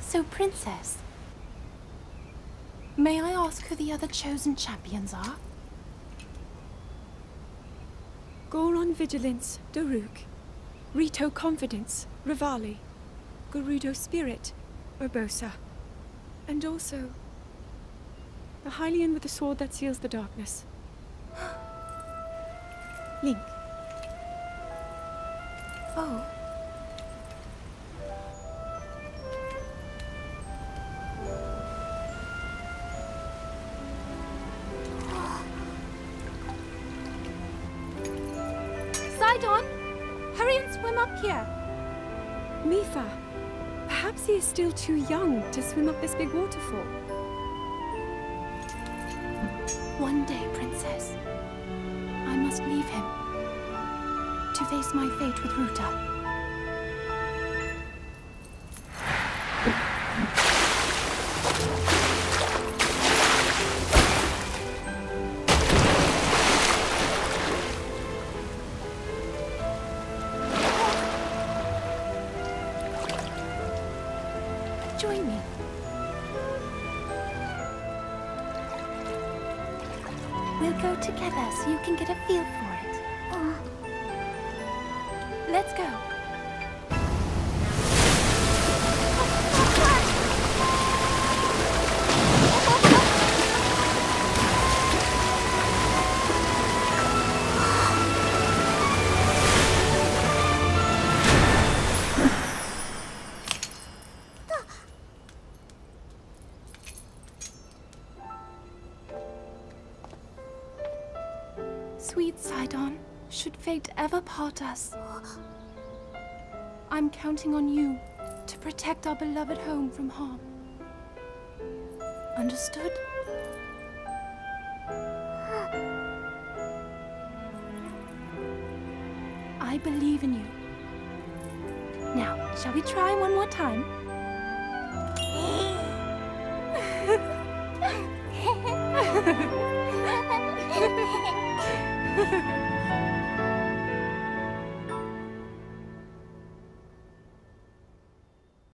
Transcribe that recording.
So, Princess, may I ask who the other chosen champions are? Goron Vigilance, Daruk. Rito Confidence, Rivali. Gerudo Spirit, Urbosa. And also, the Hylian with the sword that seals the darkness. Link. Oh. Sidon! Hurry and swim up here! Mipha. Perhaps he is still too young to swim up this big waterfall. One day, Princess, I must leave him to face my fate with Ruta. Join me. We'll go together so you can get a feel for it. Let's go. Sweet Sidon, should fate ever part us, I'm counting on you to protect our beloved home from harm. Understood? I believe in you. Now, shall we try one more time?